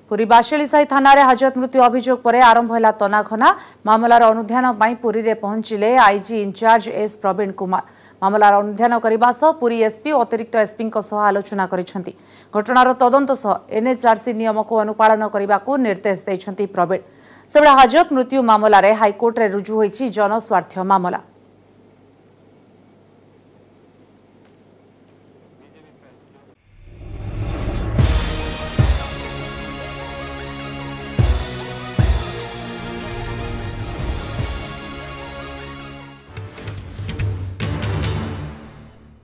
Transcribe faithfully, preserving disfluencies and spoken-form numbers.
पुरी बाशेलीसाही थाना रे हाजत मृत्यु अभियोग पर आरंभ है तनाखना मामलार अनुध्यान पुरी रे पहुंचिले IG incharge S Praveen Kumar मामलार अनुध्यान करने सह पुरी एसपी और अतिरिक्त एसपी आलोचना करिसेंती। घटनार तदंत सह एनएचआरसी नियम को अनुपालन करने को निर्देश देइछंती प्रवीण। सेबडा हाजत मृत्यु मामला रे हाईकोर्ट रे रुजु होईछि जनस्वार्थ मामला।